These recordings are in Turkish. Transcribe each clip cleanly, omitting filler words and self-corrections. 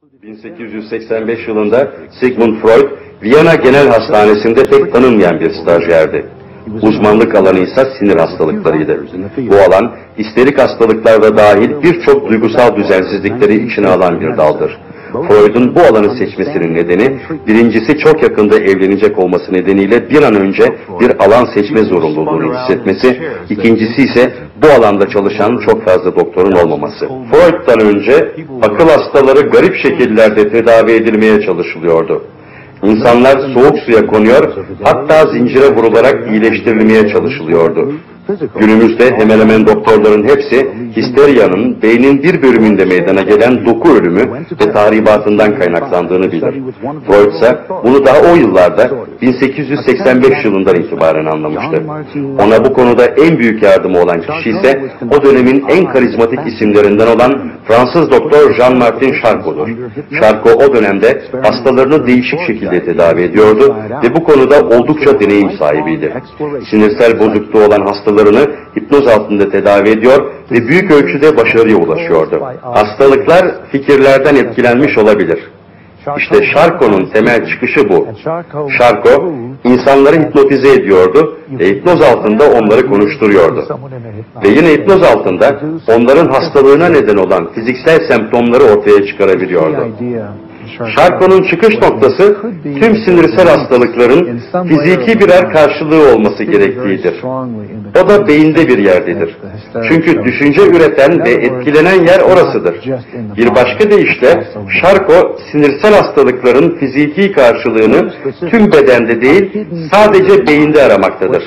1885 yılında Sigmund Freud, Viyana Genel Hastanesi'nde pek tanınmayan bir stajyerdi. Uzmanlık alanı ise sinir hastalıklarıydı. Bu alan, isterik hastalıklar da dahil birçok duygusal düzensizlikleri içine alan bir daldır. Freud'un bu alanı seçmesinin nedeni, birincisi çok yakında evlenecek olması nedeniyle bir an önce bir alan seçme zorunluluğunu hissetmesi, ikincisi ise bu alanda çalışan çok fazla doktorun olmaması. Freud'dan önce akıl hastaları garip şekillerde tedavi edilmeye çalışılıyordu. İnsanlar soğuk suya konuyor, hatta zincire vurularak iyileştirilmeye çalışılıyordu. Günümüzde hemen hemen doktorların hepsi histeriyanın beynin bir bölümünde meydana gelen doku ölümü ve tahribatından kaynaklandığını bilir. Freud ise bunu daha o yıllarda 1885 yılından itibaren anlamıştı. Ona bu konuda en büyük yardımı olan kişi ise o dönemin en karizmatik isimlerinden olan Fransız doktor Jean-Martin Charcot'dur. Charcot o dönemde hastalarını değişik şekilde tedavi ediyordu ve bu konuda oldukça deneyim sahibiydi. Sinirsel bozukluğu olan hastalarını hipnoz altında tedavi ediyor ve büyük ölçüde başarıya ulaşıyordu. Hastalıklar fikirlerden etkilenmiş olabilir. İşte Charcot'un temel çıkışı bu. Charcot, insanları hipnotize ediyordu ve hipnoz altında onları konuşturuyordu. Ve yine hipnoz altında onların hastalığına neden olan fiziksel semptomları ortaya çıkarabiliyordu. Charcot'un çıkış noktası tüm sinirsel hastalıkların fiziki birer karşılığı olması gerektiğidir. O da beyinde bir yerdedir. Çünkü düşünce üreten ve etkilenen yer orasıdır. Bir başka deyişle Charcot sinirsel hastalıkların fiziki karşılığını tüm bedende değil sadece beyinde aramaktadır.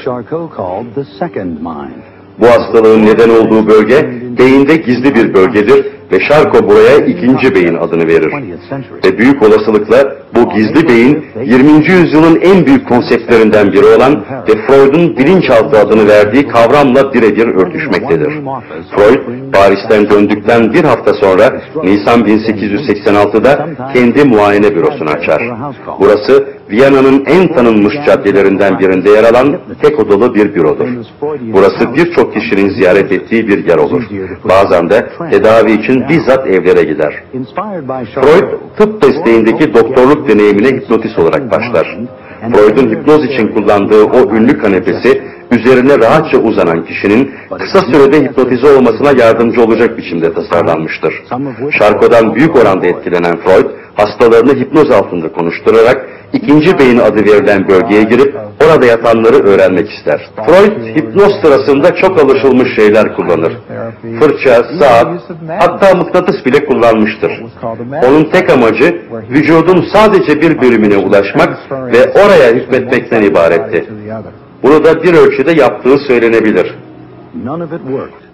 Bu hastalığın neden olduğu bölge beyinde gizli bir bölgedir ve Charcot buraya ikinci beyin adını verir. Ve büyük olasılıkla bu gizli beyin 20. yüzyılın en büyük konseptlerinden biri olan ve Freud'un bilinçaltı adını verdiği kavramla birebir örtüşmektedir. Freud, Paris'ten döndükten bir hafta sonra Nisan 1886'da kendi muayene bürosunu açar. Burası Viyana'nın en tanınmış caddelerinden birinde yer alan tek odalı bir bürodur. Burası birçok kişinin ziyaret ettiği bir yer olur. Bazen de tedavi için bizzat evlere gider. Freud, tıp mesleğindeki doktorluk deneyimine hipnotist olarak başlar. Freud'un hipnoz için kullandığı o ünlü kanepesi, üzerine rahatça uzanan kişinin kısa sürede hipnotize olmasına yardımcı olacak biçimde tasarlanmıştır. Charcot'dan büyük oranda etkilenen Freud, hastalarını hipnoz altında konuşturarak ikinci beyin adı verilen bölgeye girip orada yatanları öğrenmek ister. Freud, hipnoz sırasında çok alışılmış şeyler kullanır. Fırça, saat, hatta mıknatıs bile kullanmıştır. Onun tek amacı vücudun sadece bir bölümüne ulaşmak ve oraya hükmetmekten ibaretti. Bunu da bir ölçüde yaptığı söylenebilir.